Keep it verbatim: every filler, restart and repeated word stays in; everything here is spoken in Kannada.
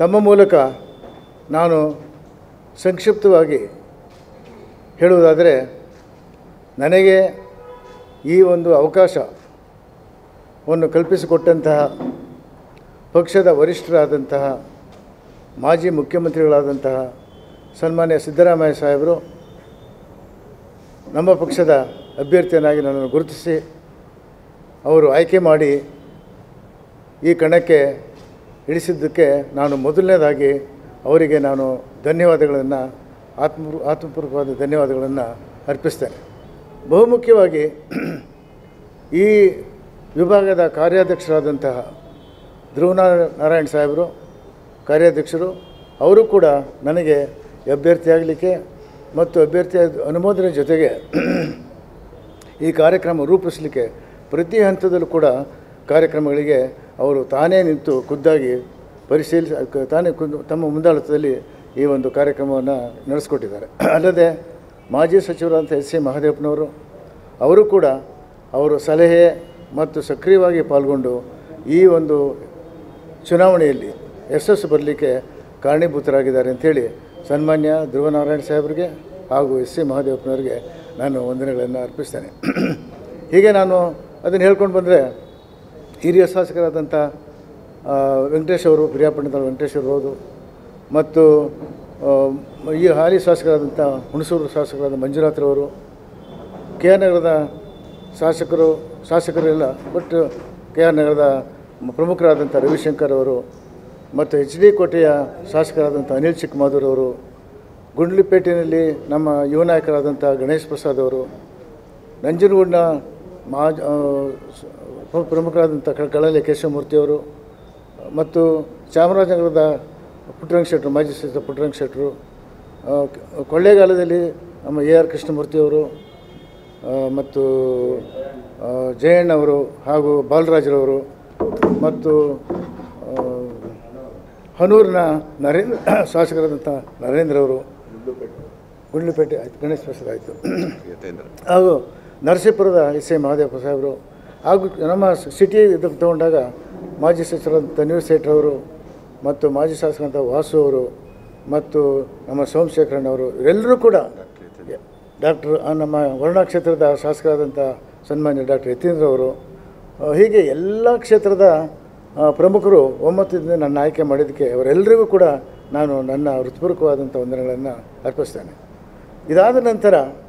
ತಮ್ಮ ಮೂಲಕ ನಾನು ಸಂಕ್ಷಿಪ್ತವಾಗಿ ಹೇಳುವುದಾದರೆ, ನನಗೆ ಈ ಒಂದು ಅವಕಾಶವನ್ನು ಕಲ್ಪಿಸಿಕೊಟ್ಟಂತಹ ಪಕ್ಷದ ವರಿಷ್ಠರಾದಂತಹ ಮಾಜಿ ಮುಖ್ಯಮಂತ್ರಿಗಳಾದಂತಹ ಸನ್ಮಾನ್ಯ ಸಿದ್ದರಾಮಯ್ಯ ಸಾಹೇಬರು ನಮ್ಮ ಪಕ್ಷದ ಅಭ್ಯರ್ಥಿಯನ್ನಾಗಿ ನನ್ನನ್ನು ಗುರುತಿಸಿ ಅವರು ಆಯ್ಕೆ ಮಾಡಿ ಈ ಕಣಕ್ಕೆ ಇಳಿಸಿದ್ದಕ್ಕೆ ನಾನು ಮೊದಲನೇದಾಗಿ ಅವರಿಗೆ ನಾನು ಧನ್ಯವಾದಗಳನ್ನು ಆತ್ಮ ಆತ್ಮಪೂರ್ವಕವಾದ ಧನ್ಯವಾದಗಳನ್ನು ಅರ್ಪಿಸ್ತೇನೆ. ಬಹುಮುಖ್ಯವಾಗಿ ಈ ವಿಭಾಗದ ಕಾರ್ಯಾಧ್ಯಕ್ಷರಾದಂತಹ ಧ್ರುವನಾರಾಯಣ ಸಾಹೇಬರು ಕಾರ್ಯಾಧ್ಯಕ್ಷರು, ಅವರು ಕೂಡ ನನಗೆ ಅಭ್ಯರ್ಥಿಯಾಗಲಿಕ್ಕೆ ಮತ್ತು ಅಭ್ಯರ್ಥಿಯ ಅನುಮೋದನೆ ಜೊತೆಗೆ ಈ ಕಾರ್ಯಕ್ರಮ ರೂಪಿಸಲಿಕ್ಕೆ ಪ್ರತಿ ಹಂತದಲ್ಲೂ ಕೂಡ ಕಾರ್ಯಕ್ರಮಗಳಿಗೆ ಅವರು ತಾನೇ ನಿಂತು ಖುದ್ದಾಗಿ ಪರಿಶೀಲಿಸಿ ತಾನೇ ಖುದ್ದು ತಮ್ಮ ಮುಂದಾಳತ್ವದಲ್ಲಿ ಈ ಒಂದು ಕಾರ್ಯಕ್ರಮವನ್ನು ನಡೆಸ್ಕೊಟ್ಟಿದ್ದಾರೆ. ಅಲ್ಲದೆ ಮಾಜಿ ಸಚಿವರಾದಂಥ ಎಸ್ ಸಿ ಮಹದೇವಪ್ಪನವರು ಅವರು ಕೂಡ ಅವರು ಸಲಹೆ ಮತ್ತು ಸಕ್ರಿಯವಾಗಿ ಪಾಲ್ಗೊಂಡು ಈ ಒಂದು ಚುನಾವಣೆಯಲ್ಲಿ ಯಶಸ್ಸು ಬರಲಿಕ್ಕೆ ಕಾರಣೀಭೂತರಾಗಿದ್ದಾರೆ ಅಂಥೇಳಿ ಸನ್ಮಾನ್ಯ ಧ್ರುವನಾರಾಯಣ ಸಾಹೇಬರಿಗೆ ಹಾಗೂ ಎಸ್ ಸಿ ಮಹದೇವಪ್ಪನವರಿಗೆ ನಾನು ವಂದನೆಗಳನ್ನು ಅರ್ಪಿಸ್ತೇನೆ. ಹೀಗೆ ನಾನು ಅದನ್ನು ಹೇಳ್ಕೊಂಡು ಬಂದರೆ ಹಿರಿಯ ಶಾಸಕರಾದಂಥ ವೆಂಕಟೇಶ್ ಅವರು, ಪಿರಿಯಾಪಟ್ಟಣದ ವೆಂಕಟೇಶ್ ಇರ್ಬೋದು, ಮತ್ತು ಈ ಹಾಲಿ ಶಾಸಕರಾದಂಥ ಹುಣಸೂರು ಶಾಸಕರಾದ ಮಂಜುನಾಥ್ರವರು, ಕೆ ಆರ್ ನಗರದ ಶಾಸಕರು ಶಾಸಕರೆಲ್ಲ ಬಟ್ ಕೆ ಆರ್ ನಗರದ ಪ್ರಮುಖರಾದಂಥ ರವಿಶಂಕರ್ ಅವರು, ಮತ್ತು ಎಚ್ ಡಿ ಕೋಟೆಯ ಶಾಸಕರಾದಂಥ ಅನಿಲ್ ಚಿಕ್ಕಮಾಧೂರ್ ಅವರು, ಗುಂಡ್ಲುಪೇಟೆಯಲ್ಲಿ ನಮ್ಮ ಯುವ ನಾಯಕರಾದಂಥ ಗಣೇಶ್ ಪ್ರಸಾದ್ ಅವರು, ನಂಜನಗೂಡಿನ ಮಾಜ ಪ್ರಮುಖರಾದಂಥ ಕಳಲೆ ಕೇಶವಮೂರ್ತಿಯವರು, ಮತ್ತು ಚಾಮರಾಜನಗರದ ಪುಟ್ಟರಂಗ ಶೆಟ್ಟರು, ಮಾಜಿ ಸಚಿವ ಪುಟ್ಟರಂಗ ಶೆಟ್ಟರು, ಕೊಳ್ಳೇಗಾಲದಲ್ಲಿ ನಮ್ಮ ಎ ಆರ್ ಕೃಷ್ಣಮೂರ್ತಿಯವರು, ಮತ್ತು ಜಯಣ್ಣವರು ಹಾಗೂ ಬಾಲರಾಜ್ರವರು, ಮತ್ತು ಹನೂರಿನ ನರೇಂದ್ರ ಶಾಸಕರಾದಂಥ ನರೇಂದ್ರ ಅವರು, ಗುಂಡ್ಲುಪೇಟೆ ಆಯಿತು, ಗಣೇಶ್ ಪ್ರಸಾದ್ ಆಯಿತು, ಹಾಗೂ ನರಸೀಪುರದ ಎಸ್ ಎ ಮಹದೇವಪ್ಪ ಸಾಹೇಬರು, ಹಾಗೂ ನಮ್ಮ ಸಿಟಿ ಇದಕ್ಕೆ ತೊಗೊಂಡಾಗ ಮಾಜಿ ಸಚಿವರಾದಂಥ ತನ್ವೀರ್ ಸೇಠ್ರವರು, ಮತ್ತು ಮಾಜಿ ಶಾಸಕರಂಥ ವಾಸು ಅವರು, ಮತ್ತು ನಮ್ಮ ಸೋಮಶೇಖರಣ್ಣವರು, ಇವರೆಲ್ಲರೂ ಕೂಡ ಡಾಕ್ಟರ್ ನಮ್ಮ ವರ್ಣಾ ಕ್ಷೇತ್ರದ ಶಾಸಕರಾದಂಥ ಸನ್ಮಾನ್ಯ ಡಾಕ್ಟರ್ ಯತೀಂದ್ರ ಅವರು, ಹೀಗೆ ಎಲ್ಲ ಕ್ಷೇತ್ರದ ಪ್ರಮುಖರು ಒಮ್ಮತದಿಂದ ನನ್ನ ಆಯ್ಕೆ ಮಾಡಿದ್ದಕ್ಕೆ ಅವರೆಲ್ಲರಿಗೂ ಕೂಡ ನಾನು ನನ್ನ ಹೃತ್ಪೂರ್ವಕವಾದಂಥ ವಂದನೆಗಳನ್ನು ಅರ್ಪಿಸ್ತೇನೆ. ಇದಾದ ನಂತರ